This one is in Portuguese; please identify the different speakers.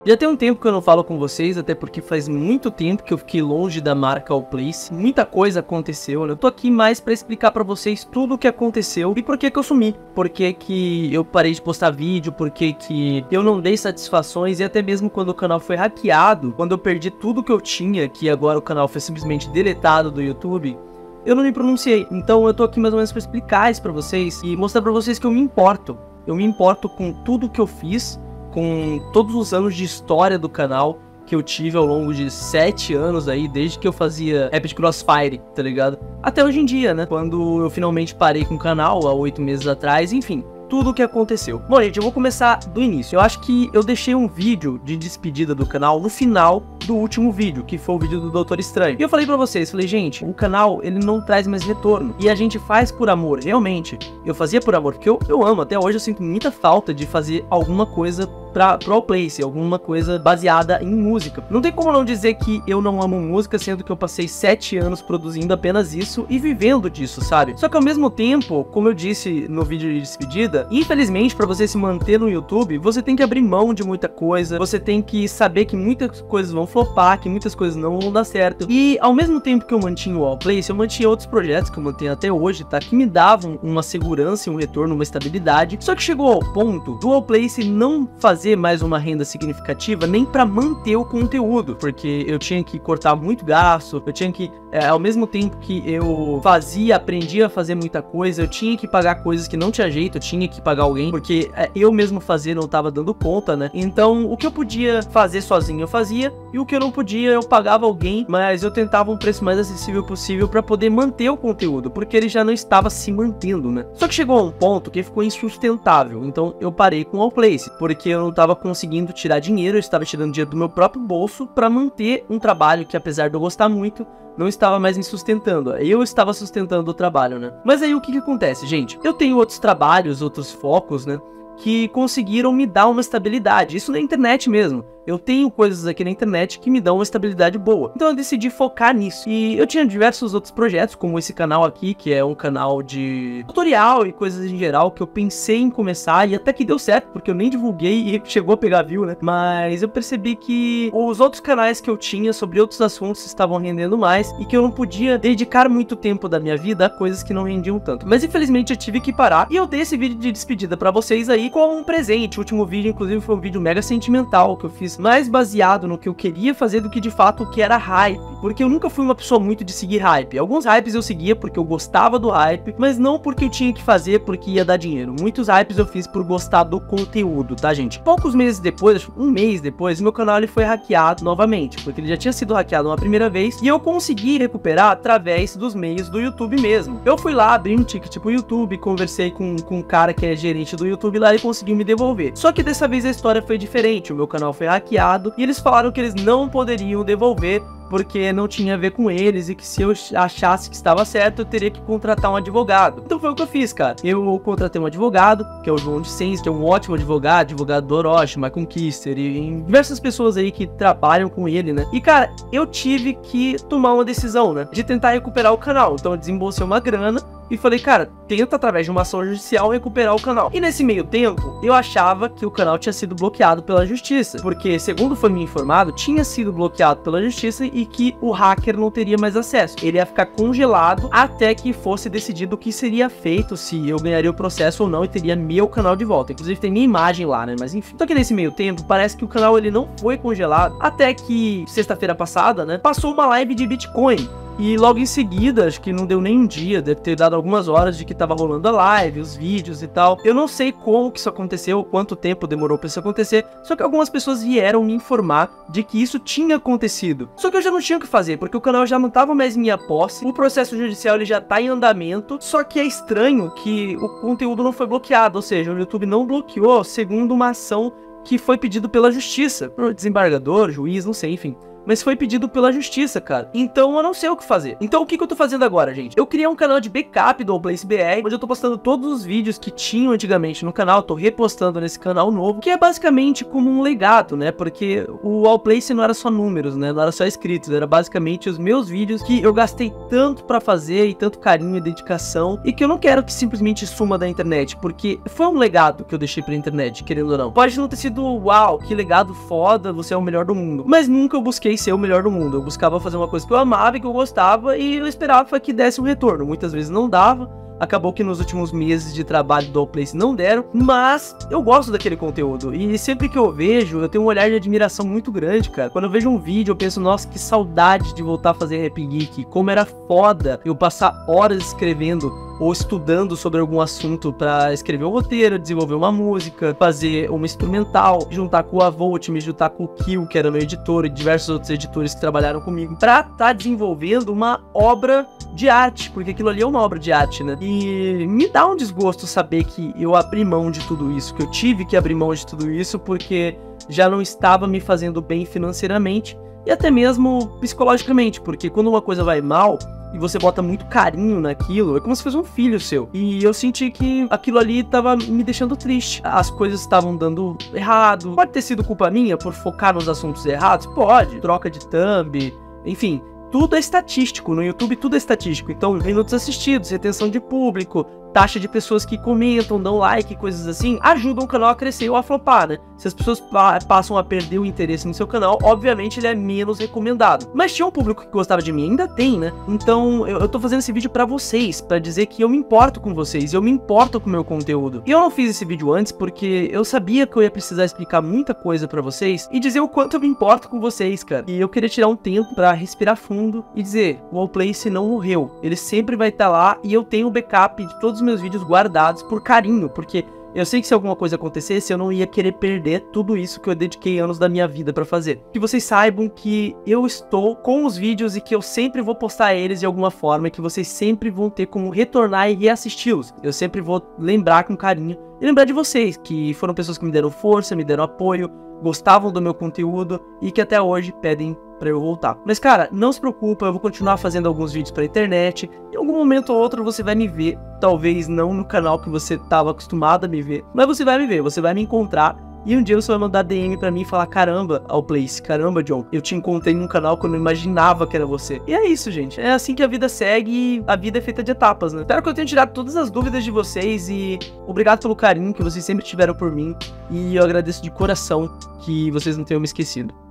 Speaker 1: Já tem um tempo que eu não falo com vocês, até porque faz muito tempo que eu fiquei longe da marca Allplace. Muita coisa aconteceu, né? Eu tô aqui mais pra explicar pra vocês tudo o que aconteceu e por que que eu sumi. Por que que eu parei de postar vídeo, por que que eu não dei satisfações e até mesmo quando o canal foi hackeado, quando eu perdi tudo que eu tinha, que agora o canal foi simplesmente deletado do YouTube, eu não me pronunciei. Então eu tô aqui mais ou menos pra explicar isso pra vocês e mostrar pra vocês que eu me importo. Eu me importo com tudo que eu fiz, com todos os anos de história do canal que eu tive ao longo de 7 anos aí, desde que eu fazia rap de Crossfire, tá ligado? Até hoje em dia, né? Quando eu finalmente parei com o canal, há 8 meses atrás, enfim. Tudo o que aconteceu. Bom, gente, eu vou começar do início. Eu acho que eu deixei um vídeo de despedida do canal no final do último vídeo, que foi o vídeo do Doutor Estranho. E eu falei pra vocês, falei, gente, o canal, ele não traz mais retorno. E a gente faz por amor, realmente. Eu fazia por amor, porque eu amo. Até hoje eu sinto muita falta de fazer alguma coisa pro Allplace, alguma coisa baseada em música. Não tem como não dizer que eu não amo música, sendo que eu passei 7 anos produzindo apenas isso e vivendo disso, sabe? Só que ao mesmo tempo, como eu disse no vídeo de despedida, infelizmente, para você se manter no YouTube, você tem que abrir mão de muita coisa, você tem que saber que muitas coisas vão flopar, que muitas coisas não vão dar certo. E ao mesmo tempo que eu mantinha o Allplace, eu mantinha outros projetos que eu mantenho até hoje, tá? Que me davam uma segurança, um retorno, uma estabilidade. Só que chegou ao ponto do Allplace não fazer mais uma renda significativa nem para manter o conteúdo, porque eu tinha que cortar muito gasto, eu tinha que, ao mesmo tempo que eu fazia, aprendia a fazer muita coisa, eu tinha que pagar coisas que não tinha jeito, eu tinha que pagar alguém, porque eu mesmo fazer não tava dando conta, né? Então, o que eu podia fazer sozinho eu fazia, e o que eu não podia eu pagava alguém, mas eu tentava um preço mais acessível possível para poder manter o conteúdo, porque ele já não estava se mantendo, né? Só que chegou a um ponto que ficou insustentável, então eu parei com o Allplace, porque eu não tava conseguindo tirar dinheiro, eu estava tirando dinheiro do meu próprio bolso para manter um trabalho que, apesar de eu gostar muito, não estava mais me sustentando. Eu estava sustentando o trabalho, né? Mas aí o que acontece, gente? Eu tenho outros trabalhos, outros focos, né? Que conseguiram me dar uma estabilidade. Isso na internet mesmo. Eu tenho coisas aqui na internet que me dão uma estabilidade boa. Então eu decidi focar nisso. E eu tinha diversos outros projetos, como esse canal aqui, que é um canal de tutorial e coisas em geral, que eu pensei em começar e até que deu certo, porque eu nem divulguei e chegou a pegar view, né? Mas eu percebi que os outros canais que eu tinha sobre outros assuntos estavam rendendo mais e que eu não podia dedicar muito tempo da minha vida a coisas que não rendiam tanto. Mas infelizmente eu tive que parar e eu dei esse vídeo de despedida pra vocês aí com um presente. O último vídeo, inclusive, foi um vídeo mega sentimental que eu fiz mais baseado no que eu queria fazer do que de fato o que era hype, porque eu nunca fui uma pessoa muito de seguir hype. Alguns hypes eu seguia porque eu gostava do hype, mas não porque eu tinha que fazer porque ia dar dinheiro. Muitos hypes eu fiz por gostar do conteúdo, tá, gente? Poucos meses depois, um mês depois, meu canal ele foi hackeado novamente, porque ele já tinha sido hackeado uma primeira vez e eu consegui recuperar através dos meios do YouTube mesmo. Eu fui lá, abri um ticket pro YouTube, conversei com um cara que é gerente do YouTube lá e conseguiu me devolver. Só que dessa vez a história foi diferente, o meu canal foi hackeado e eles falaram que eles não poderiam devolver porque não tinha a ver com eles e que se eu achasse que estava certo, eu teria que contratar um advogado. Então foi o que eu fiz, cara. Eu contratei um advogado, que é o João de Sens, que é um ótimo advogado do Orochi, Michael Kister e diversas pessoas aí que trabalham com ele, né? E, cara, eu tive que tomar uma decisão, né? De tentar recuperar o canal. Então eu desembolsei uma grana e falei, cara, tenta através de uma ação judicial recuperar o canal. E nesse meio tempo, eu achava que o canal tinha sido bloqueado pela justiça, porque, segundo foi me informado, tinha sido bloqueado pela justiça e que o hacker não teria mais acesso. Ele ia ficar congelado até que fosse decidido o que seria feito, se eu ganharia o processo ou não e teria meu canal de volta. Inclusive tem minha imagem lá, né? Mas enfim. Só que nesse meio tempo, parece que o canal ele não foi congelado até que, sexta-feira passada, né? Passou uma live de Bitcoin. E logo em seguida, acho que não deu nem um dia, deve ter dado algumas horas de que tava rolando a live, os vídeos e tal. Eu não sei como que isso aconteceu, quanto tempo demorou pra isso acontecer, só que algumas pessoas vieram me informar de que isso tinha acontecido. Só que eu já não tinha o que fazer, porque o canal já não tava mais em minha posse, o processo judicial ele já tá em andamento, só que é estranho que o conteúdo não foi bloqueado, ou seja, o YouTube não bloqueou segundo uma ação que foi pedido pela justiça, pro desembargador, juiz, não sei, enfim. mas foi pedido pela justiça, cara. Então eu não sei o que fazer. Então o que eu tô fazendo agora, gente? Eu criei um canal de backup do Allplace BR, onde eu tô postando todos os vídeos que tinham antigamente no canal, tô repostando nesse canal novo, que é basicamente como um legado, né? Porque o Allplace não era só números, né? Não era só inscritos, era basicamente os meus vídeos que eu gastei tanto pra fazer e tanto carinho e dedicação, e que eu não quero que simplesmente suma da internet, porque foi um legado que eu deixei pra internet, querendo ou não. Pode não ter sido, uau, que legado foda, você é o melhor do mundo, mas nunca eu busquei ser o melhor do mundo. Eu buscava fazer uma coisa que eu amava e que eu gostava, e eu esperava que desse um retorno. Muitas vezes não dava. Acabou que nos últimos meses de trabalho do Allplace não deram, mas eu gosto daquele conteúdo. E sempre que eu vejo, eu tenho um olhar de admiração muito grande, cara. Quando eu vejo um vídeo, eu penso, nossa, que saudade de voltar a fazer Rap Geek. Como era foda eu passar horas escrevendo ou estudando sobre algum assunto pra escrever um roteiro, desenvolver uma música, fazer uma instrumental, juntar com o Avolt, me juntar com o Kill, que era meu editor, e diversos outros editores que trabalharam comigo, pra tá desenvolvendo uma obra de arte, porque aquilo ali é uma obra de arte, né? E me dá um desgosto saber que eu abri mão de tudo isso, que eu tive que abrir mão de tudo isso, porque já não estava me fazendo bem financeiramente e até mesmo psicologicamente, porque quando uma coisa vai mal e você bota muito carinho naquilo, é como se fosse um filho seu. E eu senti que aquilo ali tava me deixando triste. As coisas estavam dando errado. Pode ter sido culpa minha por focar nos assuntos errados? Pode. Troca de thumb, enfim. Tudo é estatístico, no YouTube tudo é estatístico. Então, minutos assistidos, retenção de público, taxa de pessoas que comentam, dão like, coisas assim, ajudam o canal a crescer ou a flopar, né? Se as pessoas passam a perder o interesse no seu canal, obviamente ele é menos recomendado. Mas tinha um público que gostava de mim, ainda tem, né? Então eu tô fazendo esse vídeo pra vocês, pra dizer que eu me importo com vocês, eu me importo com o meu conteúdo. E eu não fiz esse vídeo antes porque eu sabia que eu ia precisar explicar muita coisa pra vocês e dizer o quanto eu me importo com vocês, cara. E eu queria tirar um tempo pra respirar fundo e dizer, o Allplace não morreu, ele sempre vai estar lá e eu tenho o backup de todos os meus vídeos guardados por carinho, porque eu sei que se alguma coisa acontecesse, eu não ia querer perder tudo isso que eu dediquei anos da minha vida pra fazer. Que vocês saibam que eu estou com os vídeos e que eu sempre vou postar eles de alguma forma e que vocês sempre vão ter como retornar e reassisti-los. Eu sempre vou lembrar com carinho e lembrar de vocês, que foram pessoas que me deram força, me deram apoio, gostavam do meu conteúdo e que até hoje pedem pra eu voltar. Mas cara, não se preocupa, eu vou continuar fazendo alguns vídeos pra internet. Em algum momento ou outro você vai me ver, talvez não no canal que você estava acostumado a me ver, mas você vai me ver, você vai me encontrar. E um dia você vai mandar DM pra mim e falar, caramba, Allplace, caramba, John, eu te encontrei num canal que eu não imaginava que era você. E é isso, gente. É assim que a vida segue e a vida é feita de etapas, né? Espero que eu tenha tirado todas as dúvidas de vocês e obrigado pelo carinho que vocês sempre tiveram por mim. E eu agradeço de coração que vocês não tenham me esquecido.